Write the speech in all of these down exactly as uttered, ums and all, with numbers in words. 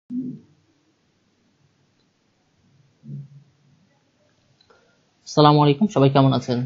আসসালামু আলাইকুম, সবাই কেমন আছেন?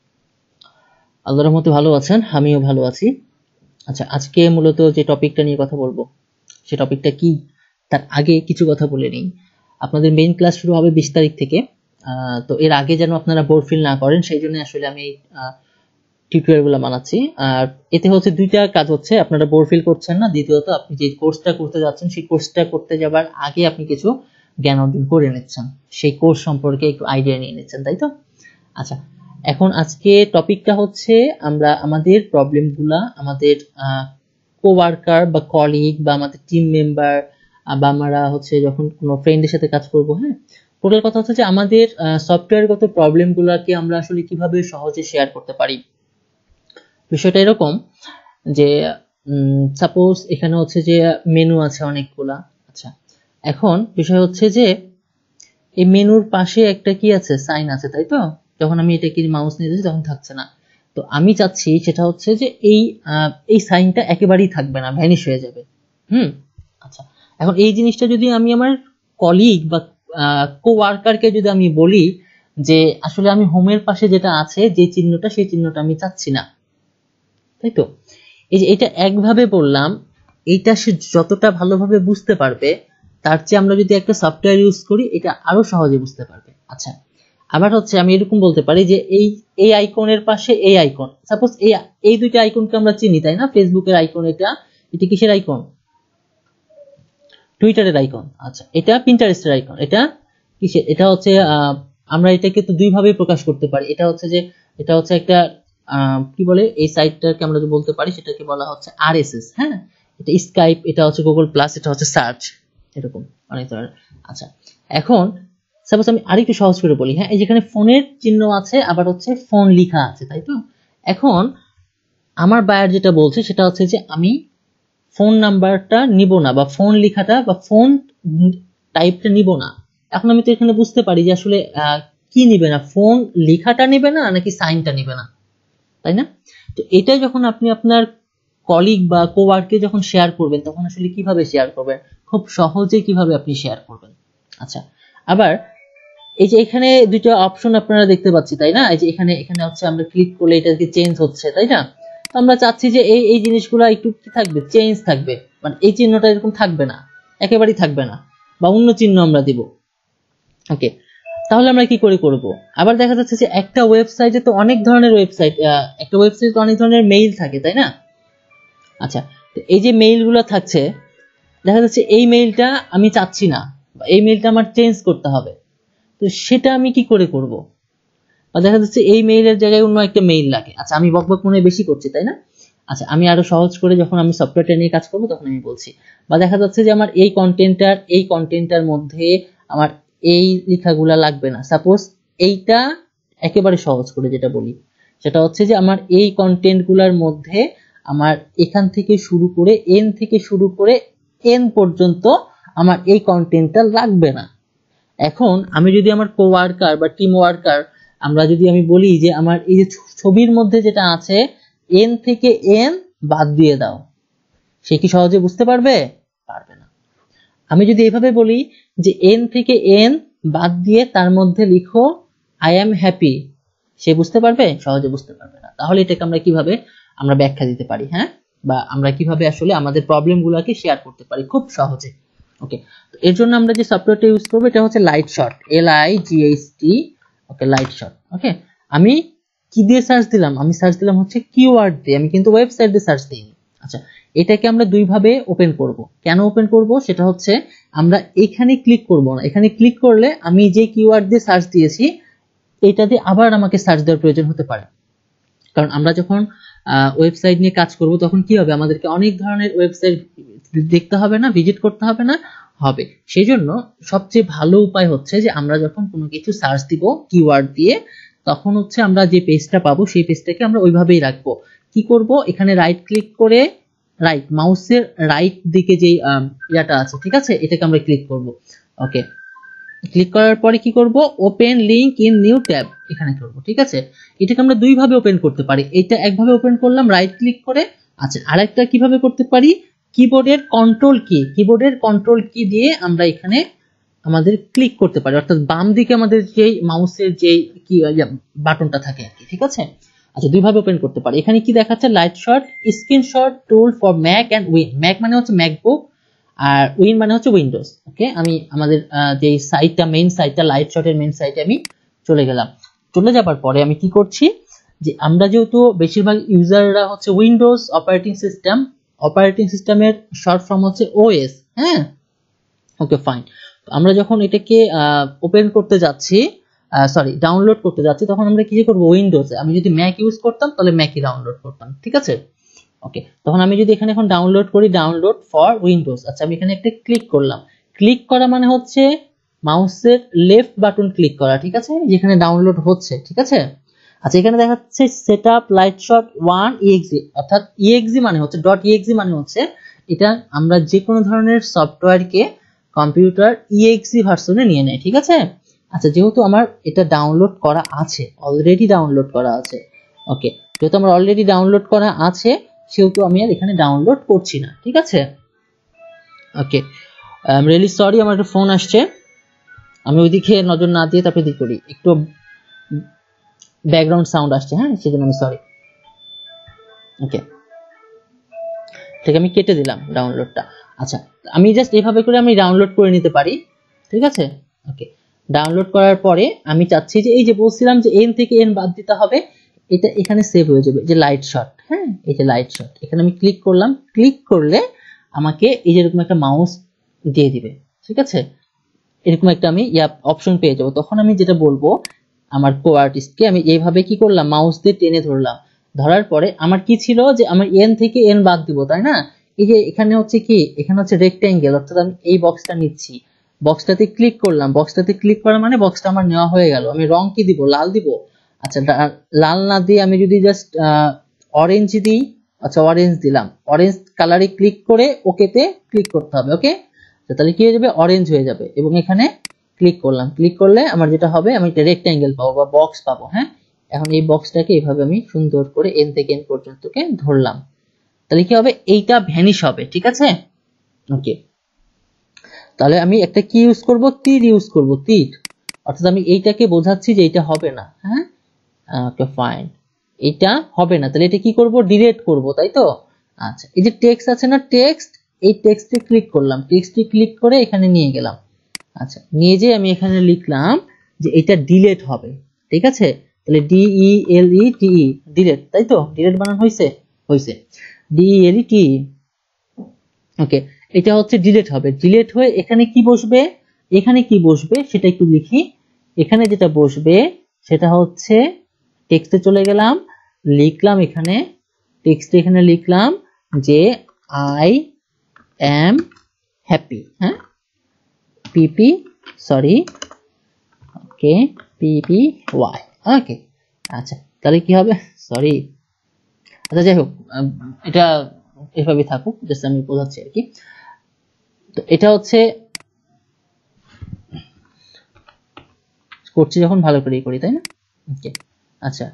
আল্লাহর রহমতে ভালো আছেন, আমিও ভালো আছি। আচ্ছা, আজকে মূলত যে টপিকটা নিয়ে কথা বলবো সে টপিকটা কি তার আগে কিছু কথা বলে নিই। আপনাদের মেইন ক্লাস শুরু হবে বিশ তারিখ থেকে, তো এর আগে যেন আপনারা বোর ফিল না করেন সেই জন্য আসলে আমি টিউটোরিয়ালগুলো বানাচ্ছি। আর এতে হচ্ছে দুইটা কাজ হচ্ছে, আপনারা বোর ফিল করছেন না, দ্বিতীয়ত আপনি যে কোর্সটা করতে যাচ্ছেন সেই কোর্সটা করতে যাবার আগে আপনি কিছু জ্ঞান অর্জন করে নিচ্ছেন, সেই কোর্স সম্পর্কে একটু আইডিয়া নিয়ে নিচ্ছেন, তাই তো? আচ্ছা, এখন আজকে টপিকটা হচ্ছে আমরা আমাদের প্রবলেমগুলা আমাদের কোওয়ার্কার বা কলিগ বা আমাদের টিম মেম্বার বা আমরা হচ্ছে যখন কোনো ফ্রেন্ডের সাথে কাজ করব, হ্যাঁ, টোটাল কথা হচ্ছে যে আমাদের সফটওয়্যারগত প্রবলেমগুলোকে আমরা আসলে কিভাবে সহজে শেয়ার করতে পারি। বিষয়টা এরকম যে সাপোজ এখানে হচ্ছে যে মেনু আছে অনেকগুলা। আচ্ছা, এখন বিষয় হচ্ছে যে এই মেনুর পাশে একটা কি আছে, সাইন আছে, তাই তো? যখন আমি এটাকে মাউস নিয়ে যাচ্ছি তখন থাকছে না। তো আমি চাচ্ছি সেটা হচ্ছে যে এই এই সাইনটা একেবারেই থাকবে না, ভ্যানিশ হয়ে যাবে। হুম আচ্ছা, এখন এই জিনিসটা যদি আমি আমার কলিগ বা কোওয়ার্কারকে যদি আমি বলি যে আসলে আমি হোমের পাশে যেটা আছে যে চিহ্নটা, সেই চিহ্নটা আমি চাচ্ছি না, তাই তো? এই যে এটা একভাবে বললাম, এইটা সে যতটা ভালোভাবে বুঝতে পারবে তার চেয়ে আমরা যদি একটা সফটওয়্যার ইউজ করি এটা আরো সহজে বুঝতে পারবে। আচ্ছা, আবার হচ্ছে আমি এরকম বলতে পারি যে এই এই আইকনের পাশে এই আইকন, সাপোজ এই এই দুইটা আইকনকে আমরা চিনি, তাই না? ফেসবুকের আইকন, এটা এটা কিসের আইকন? টুইটারের আইকন। আচ্ছা, এটা পিন্টারেস্টের আইকন, এটা কিসের? এটা হচ্ছে আমরা এটাকে তো দুই ভাবে প্রকাশ করতে পারি। এটা হচ্ছে যে এটা হচ্ছে একটা কি বলে, এই সাইটটাকে আমরা যে বলতে পারি সেটাকে বলা হচ্ছে আরএসএস, হ্যাঁ। এটা স্কাইপ, এটা হচ্ছে গুগল প্লাস, এটা হচ্ছে সার্চ, এরকম অনেক ধরনের। আচ্ছা, এখন সাপোজ আমি আরেকটু সহজ করে বলি, হ্যাঁ, এই যেখানে ফোনের চিহ্ন আছে আবার হচ্ছে ফোন লেখা আছে, তাই তো? এখন আমার বায়ার যেটা বলছে সেটা হচ্ছে যে আমি ফোন নাম্বারটা নিব না, বা ফোন লেখাটা বা ফোন টাইপটা নিব না। এখন আমি তো এখানে বুঝতে পারি যে আসলে কি নিবে না, ফোন লেখাটা নিবে না নাকি সাইনটা নিবে না, তাই না? তো এটা যখন আপনি আপনার কলিগ বা কোওয়ার্কে যখন শেয়ার করবেন তখন আসলে কিভাবে শেয়ার করবেন, খুব সহজে কিভাবে আপনি শেয়ার করবেন। আচ্ছা, আবার এই যে এখানে দুটো অপশন আপনারা দেখতে পাচ্ছি, তাই না? এই যে এখানে এখানে হচ্ছে আমরা ক্লিক করলে এটা কি চেঞ্জ হচ্ছে, তাই না? তো আমরা চাচ্ছি যে এই এই জিনিসগুলো একটু কি থাকবে, চেঞ্জ থাকবে, মানে এই চিহ্নটা এরকম থাকবে না, একেবারেই থাকবে না, বা অন্য চিহ্ন আমরা দিব। ওকে, তাহলে আমরা কি করে করব? আবার দেখা যাচ্ছে যে একটা ওয়েবসাইটে তো অনেক ধরনের ওয়েবসাইট, একটা ওয়েবসাইটে তো অনেক ধরনের মেইল থাকে, তাই না? আচ্ছা, তো এই যে মেইলগুলো থাকছে, দেখা যাচ্ছে এই মেইলটা আমি চাচ্ছি না, এই মেইলটা আমার চেঞ্জ করতে হবে, তো সেটা আমি কি করে করব? বা দেখা যাচ্ছে এই মেইলের জায়গায় অন্য একটা মেইল লাগে। আচ্ছা, আমি বকবক মনে বেশি করছি, তাই না? আচ্ছা, আমি আরো সহজ করে যখন আমি সফটওয়্যারটা নিয়ে কাজ করব তখন আমি বলছি। বা দেখা যাচ্ছে যে আমার এই কন্টেন্টটার এই কন্টেন্টটার মধ্যে আমার এই লেখাগুলা লাগবে না। সাপোজ এইটা একেবারে সহজ করে যেটা বলি সেটা হচ্ছে যে আমার এই কন্টেন্টগুলোর মধ্যে আমার এখান থেকে শুরু করে এন থেকে শুরু করে এন পর্যন্ত আমার এই কন্টেন্টটা লাগবে না। এখন আমি যদি আমার কোওয়ার্কার বা টিম ওয়ার্কার, আমরা যদি আমি বলি যে আমার এই যে ছবির মধ্যে যেটা আছে এন থেকে এন বাদ দিয়ে দাও, সে কি সহজে বুঝতে পারবে? পারবে না। আমি যদি এভাবে বলি যে এন থেকে এন বাদ দিয়ে তার মধ্যে লিখো আই এম হ্যাপি, সে বুঝতে পারবে? সহজে বুঝতে পারবে না। তাহলে এটাকে আমরা কিভাবে আমরা ব্যাখ্যা দিতে পারি, হ্যাঁ, বা আমরা কিভাবে আসলে আমাদের প্রবলেমগুলোকে শেয়ার করতে পারি খুব সহজে। ওকে, তো এর জন্য আমরা যে সফটওয়্যারটা ইউজ করব এটা হচ্ছে লাইটশট, L I G H T. ওকে, লাইটশট। ওকে, আমি কি দিয়ে সার্চ দিলাম? আমি সার্চ দিলাম হচ্ছে কিওয়ার্ড দিয়ে, আমি কিন্তু ওয়েবসাইট দিয়ে সার্চ দিইনি। আচ্ছা, এটাকে আমরা দুই ভাবে ওপেন করব। কেন ওপেন করব সেটা হচ্ছে আমরা এখানে ক্লিক করব না, এখানে ক্লিক করলে আমি যে কিওয়ার্ড দিয়ে সার্চ দিয়েছি এটা দিয়ে আবার আমাকে সার্চ দেওয়ার প্রয়োজন হতে পারে। কারণ আমরা যখন ওয়েবসাইট নিয়ে কাজ করব তখন কি হবে, আমাদেরকে অনেক ধরনের ওয়েবসাইট দেখতে হবে না, ভিজিট করতে হবে না, হবে। সেই জন্য সবচেয়ে ভালো উপায় হচ্ছে যে আমরা যখন কোনো কিছু সার্চ দিব কিওয়ার্ড দিয়ে তখন হচ্ছে আমরা যে পেজটা পাবো সেই পেজটাকে আমরা ওইভাবেই রাখবো। কি করব, এখানে রাইট ক্লিক করে রাইট মাউসের রাইট দিকে যে ইয়াটা আছে, ঠিক আছে, এটাকে আমরা ক্লিক করব। ওকে, ক্লিক করার পরে কি করব, open link in new tab, এখানে করব, ঠিক আছে। এটাকে আমরা দুই ভাবে ওপেন করতে পারি। এটা একভাবে ওপেন করলাম রাইট ক্লিক করে। আচ্ছা, আরেকটা কিভাবে করতে পারি, কিবোর্ডের কন্ট্রোল কি কিবোর্ডের কন্ট্রোল কি দিয়ে আমরা এখানে আমাদের ক্লিক করতে পারি, অর্থাৎ বাম দিকে আমাদের যেই মাউসের যেই কি বাটনটা থাকে আর কি, ঠিক আছে। আচ্ছা, দুইভাবে ওপেন করতে পারি। এখানে কি দেখাচ্ছে, Lightshot screenshot tool for Mac and Win. Mac মানে হচ্ছে ম্যাকবুক আর উইন মানে হচ্ছে উইন্ডোজ। ওকে, আমি আমাদের যে সাইটটা মেইন সাইটটা লাইট শটের মেইন সাইটে আমি চলে গেলাম। চলে যাবার পরে আমি কি করছি, যে আমরা যেহেতু বেশিরভাগ ইউজাররা হচ্ছে উইন্ডোজ অপারেটিং সিস্টেম, অপারেটিং সিস্টেমের শর্ট ফর্ম হচ্ছে ওএস। হ্যাঁ, ওকে ফাইন। আমরা যখন এটাকে ওপেন করতে যাচ্ছি, সরি ডাউনলোড করতে যাচ্ছি, তখন আমরা কি করব, উইন্ডোজে। আমি যদি ম্যাক ইউজ করতাম তাহলে ম্যাকই ডাউনলোড করতাম, ঠিক আছে। ওকে, তখন আমি যদি এখানে এখন ডাউনলোড করি, ডাউনলোড ফর উইন্ডোজ। আচ্ছা, আমি এখানে একটা ক্লিক করলাম। ক্লিক করা মানে হচ্ছে মাউসের লেফট বাটন ক্লিক করা, ঠিক আছে, যেখানে ডাউনলোড হচ্ছে, ঠিক আছে। আচ্ছা, এখানে দেখা যাচ্ছে সেটআপ লাইটশট ওয়ান ইএক্সি, অর্থাৎ ইএক্সি মানে হচ্ছে ডট ইএক্সি মানে হচ্ছে এটা আমরা যে কোনো ধরনের সফটওয়্যারকে কম্পিউটার ইএক্সি ভার্সনে নিয়ে নেয়, ঠিক আছে। আচ্ছা, যেহেতু আমার এটা ডাউনলোড করা আছে, অলরেডি ডাউনলোড করা আছে, ওকে, যেহেতু আমার অলরেডি ডাউনলোড করা আছে সেহেতু আমি আর এখানে ডাউনলোড করছি না, ঠিক আছে। Okay, I am really sorry, আমার একটা ফোন আসছে, আমি ওইদিকে নজর না দিয়ে তারপরে দিক করি, একটু ব্যাকগ্রাউন্ড সাউন্ড আসছে, হ্যাঁ, সেজন্য আমি সরি। ওকে, ঠিক, আমি কেটে দিলাম ডাউনলোডটা। আচ্ছা, আমি জাস্ট এইভাবে করে আমি ডাউনলোড করে নিতে পারি, ঠিক আছে। ওকে, ডাউনলোড করার পরে আমি চাচ্ছি যে এই যে বলছিলাম যে এন থেকে এন বাদ দিতে হবে, এটা এখানে সেভ হয়ে যাবে, যে লাইট শট। হ্যাঁ, এই যে লাইট শট, এখানে আমি ক্লিক করলাম। ক্লিক করলে আমাকে এই যে এরকম একটা মাউস দিয়ে দিবে, ঠিক আছে, এরকম একটা আমি ইয়া অপশন পেয়ে যাবো। তখন আমি যেটা বলবো আমার কো আর্টিস্টকে, আমি এইভাবে কি করলাম, মাউস দিয়ে টেনে ধরলাম। ধরার পরে আমার কি ছিল, যে আমার এন থেকে এন বাদ দিব, তাই না। এই যে এখানে হচ্ছে কি, এখানে হচ্ছে রেক্টেঙ্গেল, অর্থাৎ আমি এই বক্সটা নিচ্ছি, বক্সটাতে ক্লিক করলাম। বক্সটাতে ক্লিক করা মানে বক্সটা আমার নেওয়া হয়ে গেল। আমি রং কি দিব, লাল দিব। আচ্ছা, লাল না দিয়ে আমি যদি জাস্ট অরেঞ্জ দিই, আচ্ছা অরেঞ্জ দিলাম। অরেঞ্জ কালারে ক্লিক করে ওকেতে ক্লিক করতে হবে। ওকে, তাহলে কি হয়ে যাবে, অরেঞ্জ হয়ে যাবে। এবং এখানে ক্লিক করলাম, ক্লিক করলে আমার যেটা হবে, আমি একটা রেক্টেঙ্গেল পাবো বা বক্স পাবো। হ্যাঁ, এখন এই বক্সটাকে এইভাবে আমি সুন্দর করে এন থেকে এন পর্যন্তকে ধরলাম, তাহলে কি হবে, এইটা ভ্যানিশ হবে, ঠিক আছে। ওকে, তাহলে আমি একটা কি ইউজ করব, তীর ইউজ করব, তীর, অর্থাৎ আমি এইটাকে বোঝাচ্ছি যে এটা হবে না। হ্যাঁ, ওকে ফাইন, এটা হবে না, তাহলে এটা কি করব, ডিলিট করব, তাই তো। আচ্ছা, এই যে টেক্সট আছে না, টেক্সট, এই টেক্সটে ক্লিক করলাম, টেক্সটে ক্লিক করে এখানে নিয়ে গেলাম। আচ্ছা, নিয়ে যে আমি এখানে লিখলাম যে এটা ডিলিট হবে, ঠিক আছে। তাহলে ডি ই এল ই টি ই, ডিলিট, তাই তো, ডিলিট বানান হইছে, হইছে, ডি ই এল ই টি ই। ওকে, এটা হচ্ছে ডিলিট হবে। ডিলিট হয়ে এখানে কি বসবে, এখানে কি বসবে সেটা একটু লিখি। এখানে যেটা বসবে সেটা হচ্ছে, টেক্সটে চলে গেলাম, লিখলাম এখানে, টেক্সটে এখানে লিখলাম যে আই এম হ্যাপি। হ্যাঁ, পিপি, সরি, ওকে, পিপি ওয়াই। ওকে, আচ্ছা, তাহলে কি হবে, সরি, আচ্ছা যাই হোক, এটা এভাবে থাকুক, জাস্ট আমি বোঝাচ্ছি আর কি। তো এটা হচ্ছে করছি যখন ভালো করেই করি, তাই না। ওকে, আচ্ছা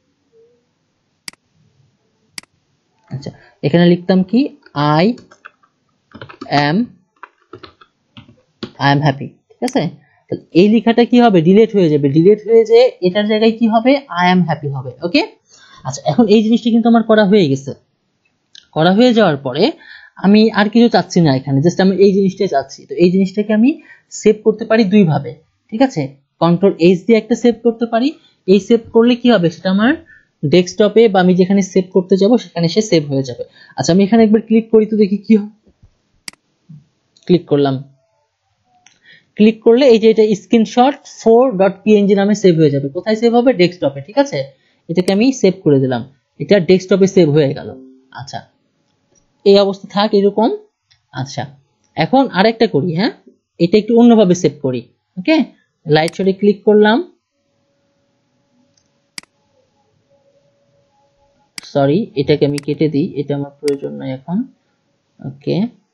আচ্ছা, এখানে লিখতাম কি, I am I am happy, ঠিক আছে। তাহলে এই লেখাটা কি হবে, ডিলিট হয়ে যাবে। ডিলিট হয়ে যে এটার জায়গায় কি হবে, আই এম হ্যাপি হবে। ওকে, আচ্ছা, এখন এই জিনিসটা কিন্তু আমার করা হয়ে গেছে। করা হয়ে যাওয়ার পরে আমি আর কিছু চাচ্ছি না এখানে, জাস্ট আমি এই জিনিসটাই চাচ্ছি। তো এই জিনিসটাকে আমি সেভ করতে পারি দুই ভাবে, ঠিক আছে। কন্ট্রোল এইচ দিয়ে একটা সেভ করতে পারি। এই সেভ করলে কি হবে, সেটা আমার ডেস্কটপে বা আমি যেখানে সেভ করতে যাব সেখানে সে সেভ হয়ে যাবে। আচ্ছা, আমি এখানে একবার ক্লিক করি তো দেখি কি হয়। ক্লিক করলাম, ক্লিক করলে এই যে এটা স্ক্রিনশট ফোর ডট পিএনজি নামে সেভ হয়ে যাবে। কোথায় সেভ হবে, ডেস্কটপে, ঠিক আছে। এটাকে আমি সেভ করে দিলাম, এটা ডেস্কটপে সেভ হয়ে গেল। আচ্ছা, এই অবস্থা থাক এরকম। আচ্ছা, এখন আরেকটা করি। হ্যাঁ, এটা একটু অন্যভাবে সেভ করি। ওকে, লাইট শটে ক্লিক করলাম, সরি এটাকে আমি কেটে দিই, এটা আমার প্রয়োজন নাই এখন। ওকে,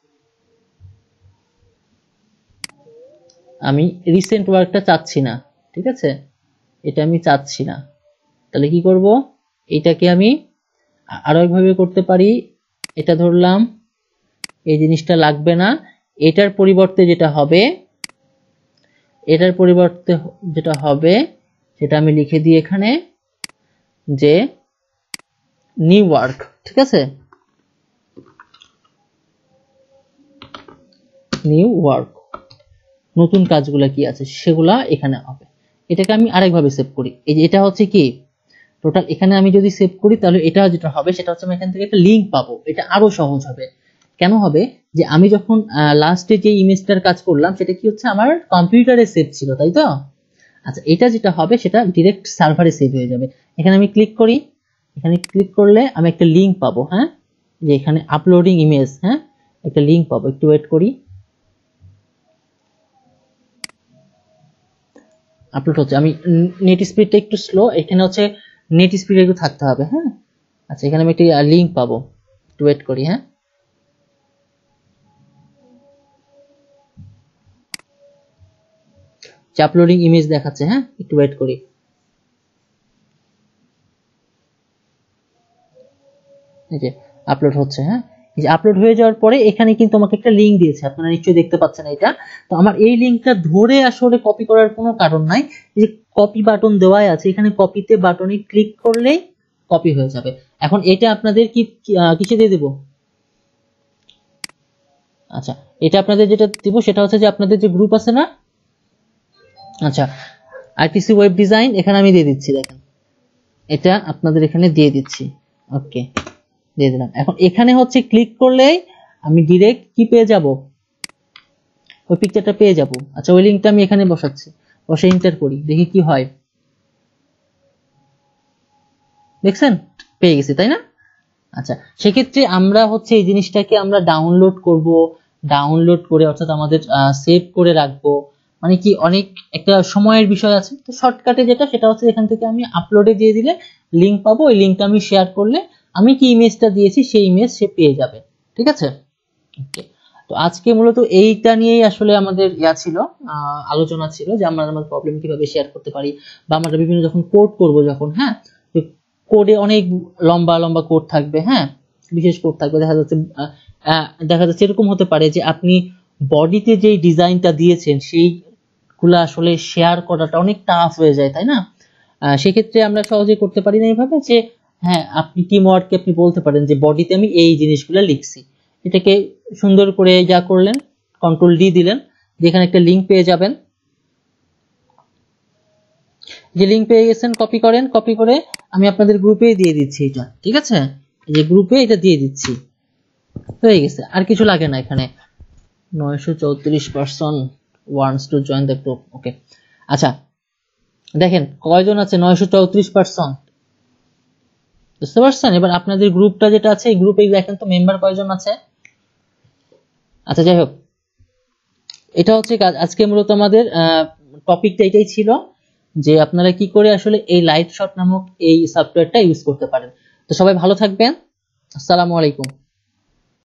আমি রিসেন্ট ওয়ার্কটা চাচ্ছি না, ঠিক আছে, এটা আমি চাচ্ছি না। তাহলে কি করব, এটাকে আমি আরো একভাবে করতে পারি। এটা ধরলাম, এই জিনিসটা লাগবে না। এটার পরিবর্তে যেটা হবে এটার পরিবর্তে যেটা হবে সেটা আমি লিখে দিই এখানে যে নিউ ওয়ার্ক, ঠিক আছে, নিউ ওয়ার্ক, নতুন কাজগুলো কি আছে সেগুলা এখানে হবে। এটাকে আমি আরেকভাবে সেভ করি, এই যে এটা হচ্ছে কি টোটাল, এখানে আমি যদি সেভ করি তাহলে এটা যেটা হবে সেটা হচ্ছে আমি এখান থেকে একটা লিংক পাবো। এটা আরো সহজ হবে। কেন হবে, যে আমি যখন লাস্টে যে ইমেজটার কাজ করলাম সেটা কি হচ্ছে আমার কম্পিউটারে সেভ ছিল, তাই তো। আচ্ছা, এটা যেটা হবে সেটা ডিরেক্ট সার্ভারে সেভ হয়ে যাবে। এখানে আমি ক্লিক করি, এখানে ক্লিক করলে আমি একটা লিংক পাবো, হ্যাঁ, যে এখানে আপলোডিং ইমেজ, হ্যাঁ, একটা লিংক পাবো। একটু ওয়েট করি, আপলোড হচ্ছে। আমি নেট স্পিডটা একটু স্লো, এখানে হচ্ছে নেট স্পিড একটু থাকতে হবে, হ্যাঁ। আচ্ছা, এখানে আমি একটা লিংক পাবো, একটু ওয়েট করি, হ্যাঁ। আপলোডিং ইমেজ দেখাচ্ছে, হ্যাঁ, একটু ওয়েট করি। এই যে আপলোড হচ্ছে, হ্যাঁ, এই যে আপলোড হয়ে যাওয়ার পরে এখানে কিন্তু আমাকে একটা লিংক দিয়েছে, আপনারা নিশ্চয়ই দেখতে পাচ্ছেন এটা। তো আমার এই লিংকটা ধরে আসলে কপি করার কোনো কারণ নাই, এই যে কপি বাটন দেওয়াই আছে, এখানে কপিতে বাটনে ক্লিক করলেই কপি হয়ে যাবে। এখন এটা আপনাদের কি কিসে দিয়ে দেব? আচ্ছা, এটা আপনাদের যেটা দিব সেটা হচ্ছে যে আপনাদের যে গ্রুপ আছে না, আচ্ছা, আরটিসি ওয়েব ডিজাইন, এখানে আমি দিয়ে দিচ্ছি, দেখেন এটা আপনাদের এখানে দিয়ে দিচ্ছি, ওকে, দিয়ে দিলাম। এখন এখানে হচ্ছে ক্লিক করলেই আমি ডিরেক্ট কি পেয়ে যাব, ওই পিকচারটা পেয়ে যাব। আচ্ছা, ওই লিংকটা আমি এখানে বসাচ্ছি, বসে এন্টার করি, দেখি কি হয়। দেখছেন, পেয়ে গেছি, তাই না? আচ্ছা, সেক্ষেত্রে আমরা হচ্ছে এই জিনিসটাকে আমরা ডাউনলোড করব, ডাউনলোড করে অর্থাৎ আমাদের সেভ করে রাখবো, মানে কি অনেক একটা সময়ের বিষয় আছে। তো শর্টকাটে যেটা সেটা হচ্ছে এখান থেকে আমি আপলোডে দিয়ে দিলে লিংক পাবো, ওই লিংকটা আমি শেয়ার করলে আমি কি ইমেজটা দিয়েছি সেই ইমেজ সে পেয়ে যাবে, ঠিক আছে। ওকে, তো আজকে মূলত এইটা নিয়েই আসলে আমাদের ইয়া ছিল, আলোচনা ছিল যে আমরা আমাদের প্রবলেম কিভাবে শেয়ার করতে পারি, বা আমরা বিভিন্ন যখন কোড করব যখন, হ্যাঁ, কোডে অনেক লম্বা লম্বা কোড থাকবে, হ্যাঁ, বিশেষ কোড থাকবে, দেখা যাচ্ছে দেখা যাচ্ছে এরকম হতে পারে যে আপনি বডিতে যে ডিজাইনটা দিয়েছেন সেইগুলো আসলে শেয়ার করাটা অনেক টাফ হয়ে যায়, তাই না। সেক্ষেত্রে আমরা সহজে করতে পারি না এইভাবে যে হ্যাঁ, আপনি টিম ওয়ার্ককে আপনি বলতে পারেন যে বডিতে আমি এই জিনিসগুলো লিখছি, এটাকে সুন্দর করে যা করলেন কন্ট্রোল ডি দিলেন, যেখানে একটা লিংক পেয়ে যাবেন, যে লিংক পেয়ে গেছেন কপি করেন, কপি করে আমি আপনাদের গ্রুপে দিয়ে দিচ্ছি এটা, ঠিক আছে, এই যে গ্রুপে এটা দিয়ে দিচ্ছি, হয়ে গেছে, আর কিছু লাগে না এখানে। নয়শো চৌত্রিশ person wants to join the group, okay. আচ্ছা, দেখেন কয়জন আছে, নয়শো চৌত্রিশ পার্সন, বুঝতে পারছেন। এবার আপনাদের গ্রুপটা যেটা আছে এই গ্রুপে দেখেন তো মেম্বার কয়জন আছে। আচ্ছা, যাই হোক, এটা হচ্ছে আজকে মূলত আমাদের টপিকটা এটাই ছিল যে আপনারা কি করে আসলে এই লাইট শট নামক এই সফটওয়্যারটা ইউজ করতে পারেন। তো সবাই ভালো থাকবেন, আসসালামু আলাইকুম।